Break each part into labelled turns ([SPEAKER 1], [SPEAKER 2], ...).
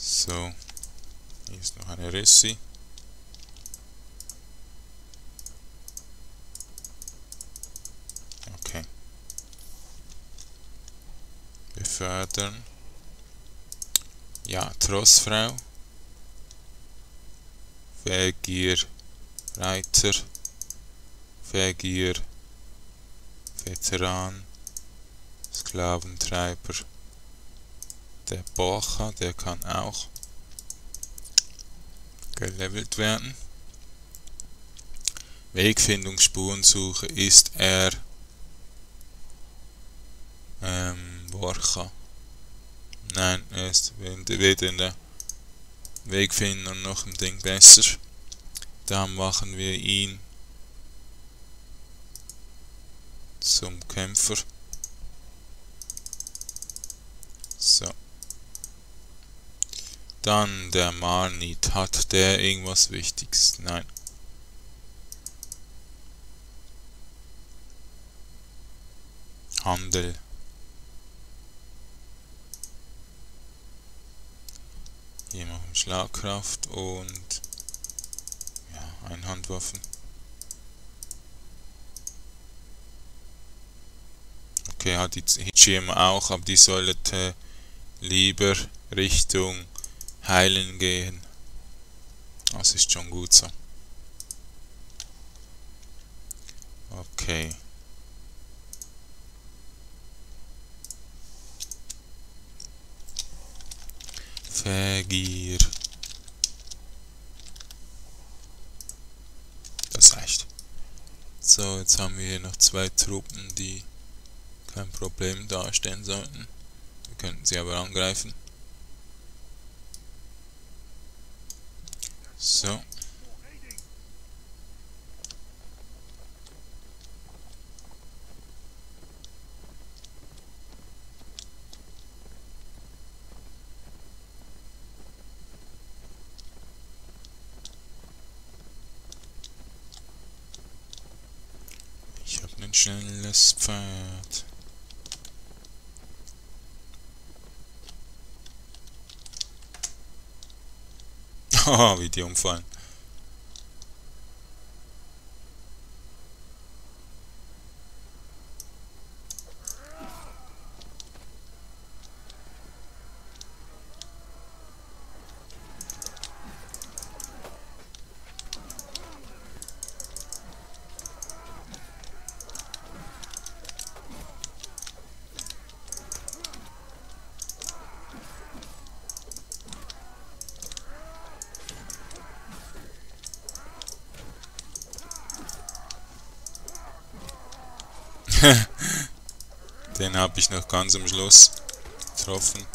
[SPEAKER 1] So, hier ist noch eine Ressi. Okay. Befördern. Ja, Trossfrau. Vergier. Reiter. Vergier. Veteran. Sklaventreiber. Der Bocha, der kann auch gelevelt werden. Wegfindung, Spurensuche ist er Borcha. Nein, er ist weder in der Wegfindung noch im Ding besser. Dann machen wir ihn zum Kämpfer. So. Dann der Marnit. Hat der irgendwas Wichtiges? Nein. Handel. Hier machen wir Schlagkraft und ja, Einhandwaffen. Okay, hat die Schirme auch, aber die sollte lieber Richtung Heilen gehen. Das ist schon gut so. Okay. Vergier. Das reicht. So, jetzt haben wir hier noch zwei Truppen, die kein Problem darstellen sollten. Wir könnten sie aber angreifen. So. Ich habe ein schnelles Pferd. Haha, wie die umfallen. Den habe ich noch ganz am Schluss getroffen.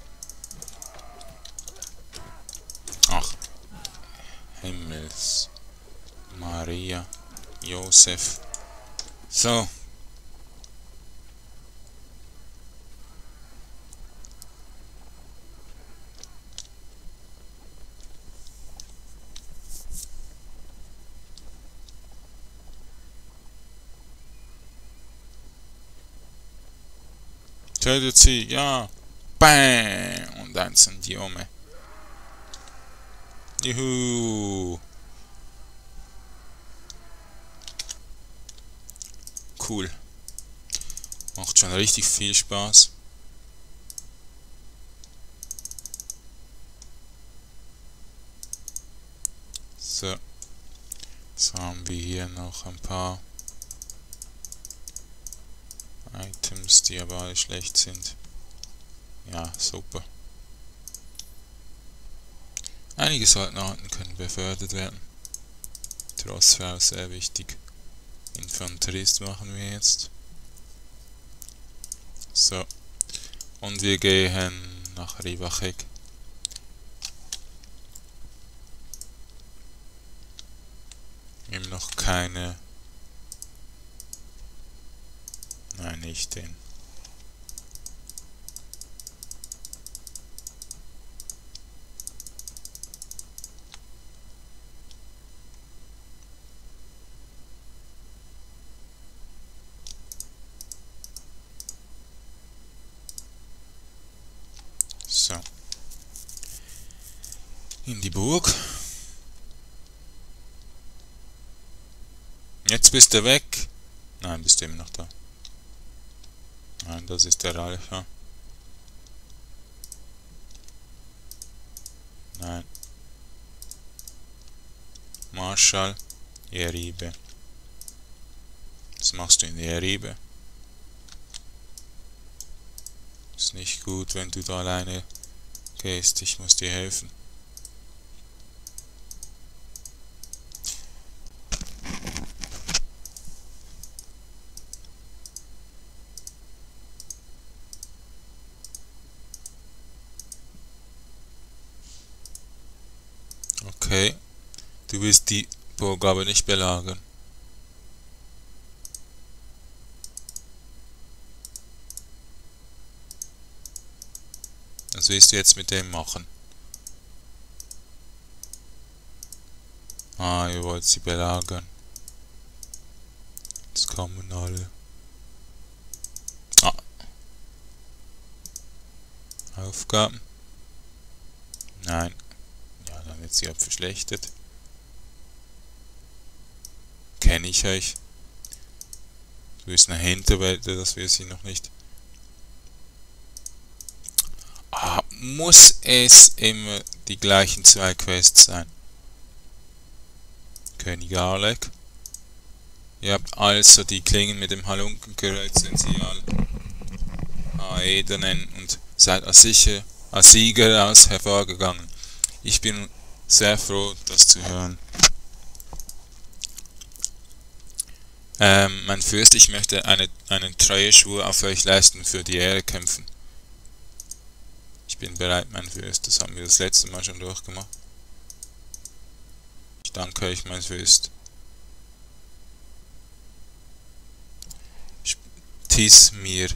[SPEAKER 1] Ach, Himmels, Maria, Josef. So. Tötet sie, ja. Bam! Und eins sind die Ome. Juhu! Cool. Macht schon richtig viel Spaß. So. Jetzt haben wir hier noch ein paar Items, die aber alle schlecht sind. Ja, super. Einige Soldaten können befördert werden. Trossfrau sehr wichtig. Infanterist machen wir jetzt. So. Und wir gehen nach Rivachek. Immer noch keine. Nein, nicht den. So. in die Burg. Jetzt bist du weg. Nein, bist du immer noch da. Nein, das ist der Alpha. Nein. Marschall, Eribe. Was machst du in der Eribe? Ist nicht gut, wenn du da alleine gehst. Ich muss dir helfen. Okay. Du willst die Burg aber nicht belagern. Was willst du jetzt mit dem machen? Ah, ihr wollt sie belagern. Jetzt kommen alle. Ah. Aufgaben? Nein. Ja, dann wird sie verschlechtert. Kenne ich euch. Du bist eine Hinterwelt, dass wir sie noch nicht. Ah, muss es immer die gleichen zwei Quests sein? König Alec. Ihr habt also die Klingen mit dem Halunkenkreuz Sensial Aeder nennen und seid als Sieger aus hervorgegangen. Ich bin sehr froh, das zu hören. Mein Fürst, ich möchte einen Treueschwur auf euch leisten und für die Ehre kämpfen. Ich bin bereit, mein Fürst. Das haben wir das letzte Mal schon durchgemacht. Ich danke euch, mein Fürst. Tismir.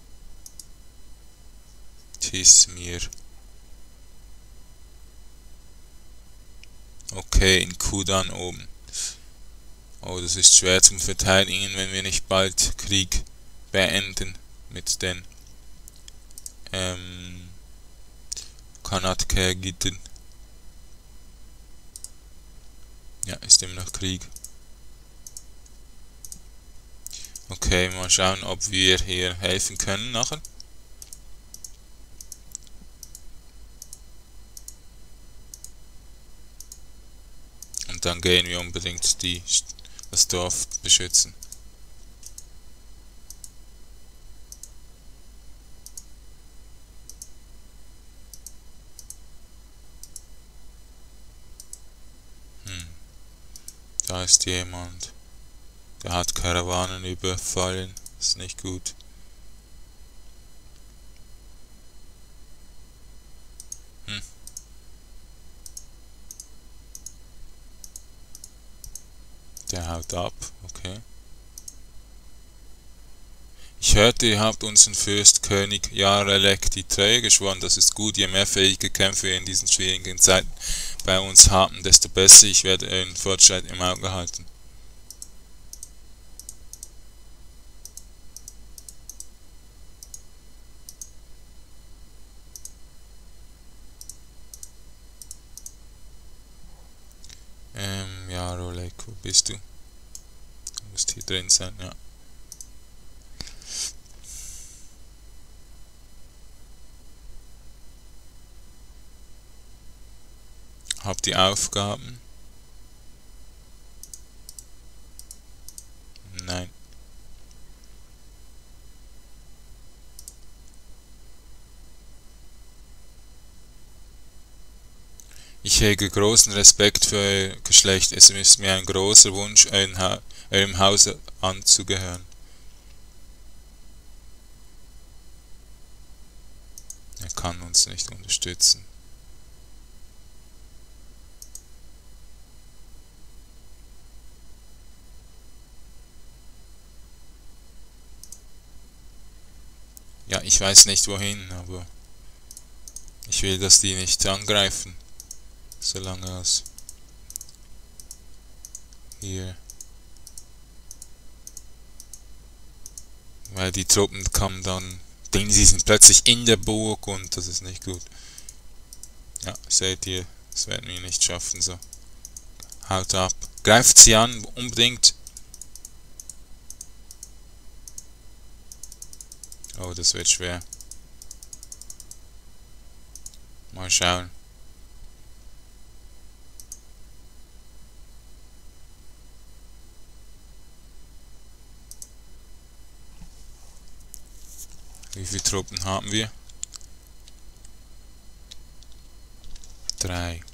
[SPEAKER 1] Okay, in Kudan oben. Oh, das ist schwer zum Verteidigen, wenn wir nicht bald Krieg beenden mit den Kanatkergitten. Ja, ist immer noch Krieg. Okay, mal schauen, ob wir hier helfen können nachher. Und dann gehen wir unbedingt das Dorf beschützen. Da ist jemand. Der hat Karawanen überfallen. Ist nicht gut. Der haut ab. Okay. Ich hörte, ihr habt unseren Fürst König Jarelek die Treue geschworen. Das ist gut. Je mehr fähige Kämpfer ihr in diesen schwierigen Zeiten bei uns haben, desto besser. Ich werde euren Fortschritt im Auge halten. Jarolek, wo bist du? Du musst hier drin sein, ja. Habt ihr Aufgaben? Nein. Ich hege großen Respekt für euer Geschlecht. Es ist mir ein großer Wunsch, eurem Hause anzugehören. Er kann uns nicht unterstützen. Ja, ich weiß nicht wohin, aber ich will, dass die nicht angreifen. Solange es hier. Weil die Truppen kommen dann. Denn sie sind plötzlich in der Burg und das ist nicht gut. Ja, seht ihr, Das werden wir nicht schaffen, so. Haut ab. Greift sie an, unbedingt. Oh, das wird schwer. Mal schauen. Wie viele Truppen haben wir? 3.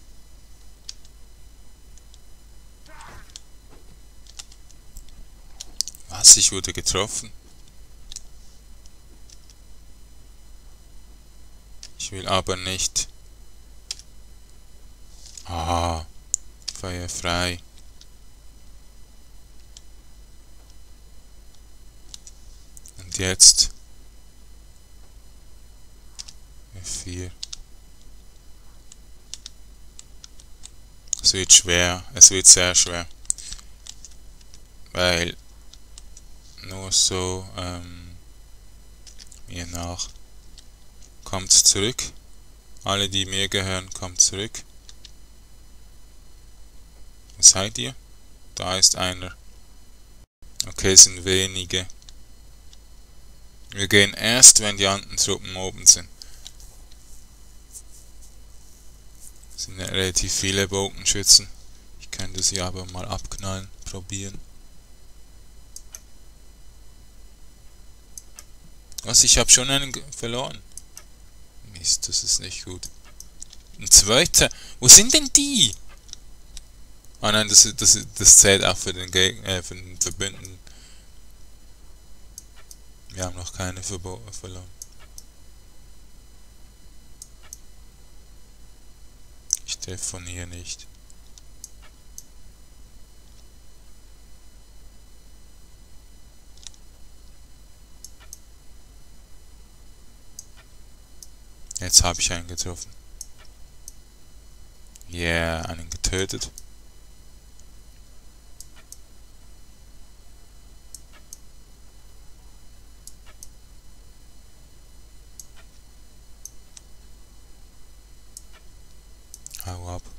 [SPEAKER 1] Was? Ich wurde getroffen? Ich will aber nicht. Ah, Feuer frei. Und jetzt F4. Es wird schwer, es wird sehr schwer. Weil nur so mir nach. Kommt zurück. Alle, die mir gehören, kommt zurück. Wo seid ihr? Da ist einer. Okay, es sind wenige. Wir gehen erst, wenn die anderen Truppen oben sind. Es sind ja relativ viele Bogenschützen. Ich könnte sie aber mal abknallen, probieren. Was? Ich habe schon einen verloren. Mist, das ist nicht gut. Ein zweiter. Wo sind denn die? Ah nein, das zählt auch für den für den Verbündeten. Wir haben noch keine verloren. Ich treffe von hier nicht. Jetzt habe ich einen getroffen. Yeah, einen getötet. Hau ab.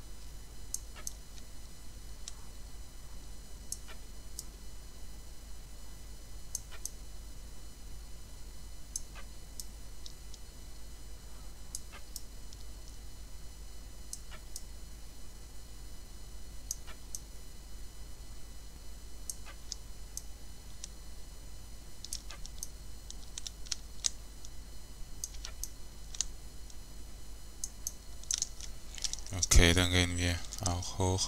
[SPEAKER 1] Okay, dann gehen wir auch hoch.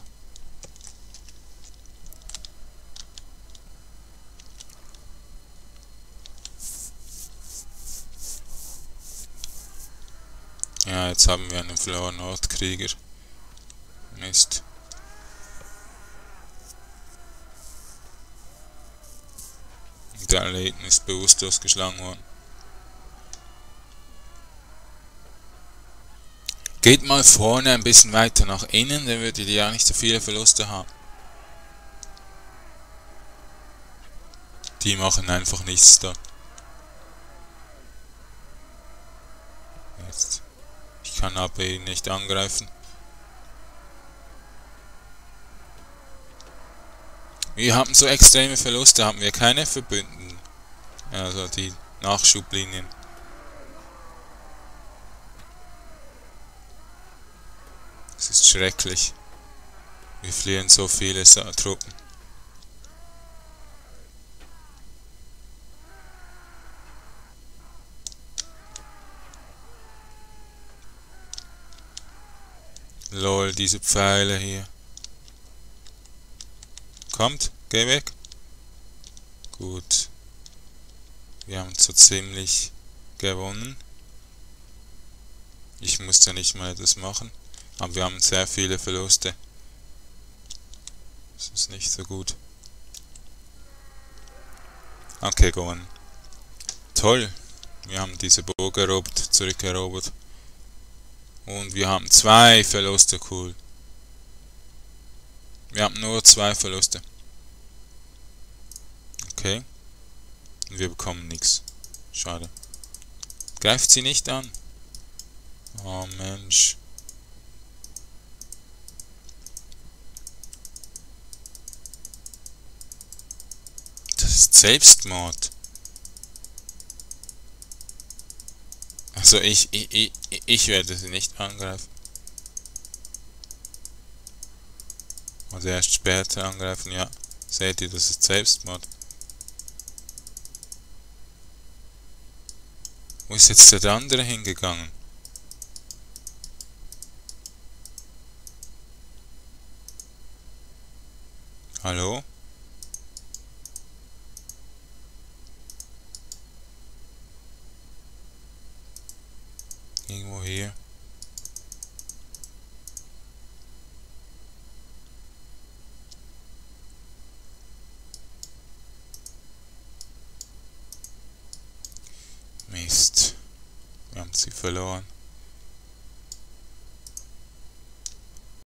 [SPEAKER 1] Ja, jetzt haben wir einen verlorenen Nordkrieger. Mist. Der Athleten ist bewusstlos geschlagen worden. Geht mal vorne ein bisschen weiter nach innen, dann würdet ihr ja nicht so viele Verluste haben. Die machen einfach nichts da. Jetzt. Ich kann aber ihn nicht angreifen. Wir haben so extreme Verluste, haben wir keine Verbündeten. Also die Nachschublinien. Es ist schrecklich. Wir verlieren so viele Truppen. Lol, diese Pfeile hier. Kommt, geh weg. Gut. Wir haben so ziemlich gewonnen. Ich musste nicht mal das machen. Aber wir haben sehr viele Verluste. Das ist nicht so gut. Okay, gewonnen. Toll. Wir haben diese Burg erobert, zurückerobert. Und wir haben 2 Verluste, cool. Wir haben nur 2 Verluste. Okay. Und wir bekommen nichts. Schade. Greift sie nicht an. Oh Mensch. ist Selbstmord. Also ich werde sie nicht angreifen. Also erst später angreifen, ja. Seht ihr, das ist Selbstmord. Wo ist jetzt der andere hingegangen? Hallo? Irgendwo hier. Mist. Wir haben sie verloren.